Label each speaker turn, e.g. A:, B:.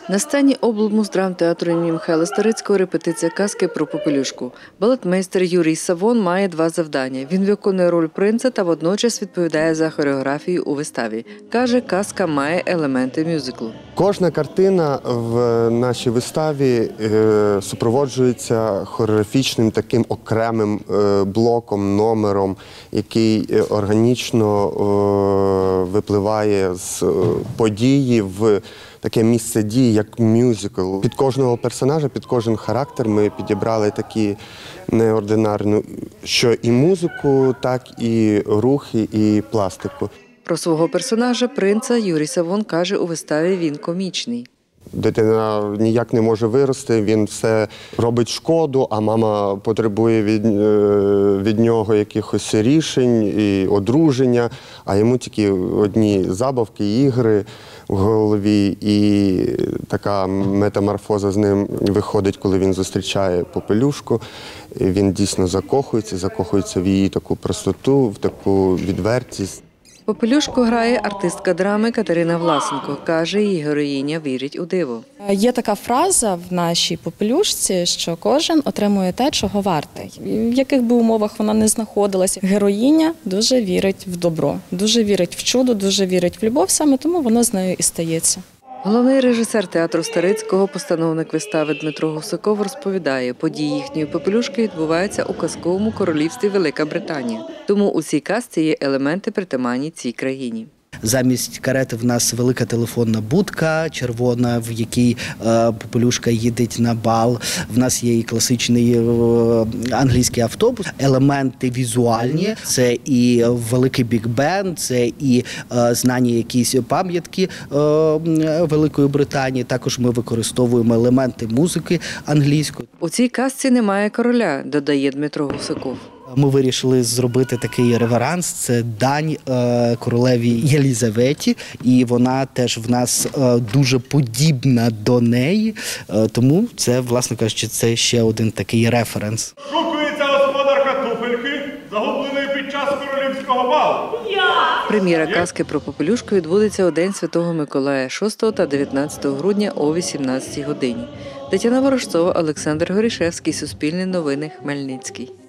A: На сцені облмуздрамтеатру імені Михайла Старицького репетиція казки про Попелюшку. Балетмейстер Юрій Савон має два завдання. Він виконує роль принца та водночас відповідає за хореографію у виставі. Каже, казка має елементи мюзиклу.
B: Кожна картина в нашій виставі супроводжується хореографічним таким окремим блоком, номером, який органічно випливає з події в таке місце дії, як мюзикл. Під кожного персонажа, під кожен характер ми підібрали такі неординарні, що і музику, так і рухи, і пластику.
A: Про свого персонажа, принца, Юрій Савон каже, у виставі він комічний.
B: Дитина ніяк не може вирости, він все робить шкоду, а мама потребує від нього якихось рішень і одруження, а йому тільки одні забавки, ігри в голові. І така метаморфоза з ним виходить, коли він зустрічає Попелюшку. Він дійсно закохується в її таку простоту, в таку відвертість.
A: Попелюшку грає артистка драми Катерина Власенко. Каже, її героїня вірить у диво.
C: Є така фраза в нашій Попелюшці, що кожен отримує те, чого вартий. В яких би умовах вона не знаходилася. Героїня дуже вірить в добро, дуже вірить в чудо, дуже вірить в любов, саме тому воно з нею і стається.
A: Головний режисер театру Старицького, постановник вистави Дмитро Гусаков розповідає, події їхньої Попелюшки відбуваються у казковому королівстві Велика Британія. Тому у цій казці є елементи, притаманні цій країні.
D: Замість карети в нас велика телефонна будка червона, в якій Попелюшка їздить на бал. В нас є і класичний англійський автобус. Елементи візуальні – це і великий біг-бенд, це і знані якісь пам'ятки Великої Британії. Також ми використовуємо елементи музики англійської.
A: У цій казці немає короля, додає Дмитро Гусаков.
D: Ми вирішили зробити такий реверанс, це дань королеві Єлізаветі, і вона теж в нас дуже подібна до неї, тому це, власне кажучи, це ще один такий референс.
E: Шукується господарка туфельки, загубленої під час королівського балу.
A: Прем'єра казки про Попелюшку відбудеться у День Святого Миколая 6 та 19 грудня о 18 годині. Тетяна Ворожцова, Олександр Горішевський, Суспільне новини, Хмельницький.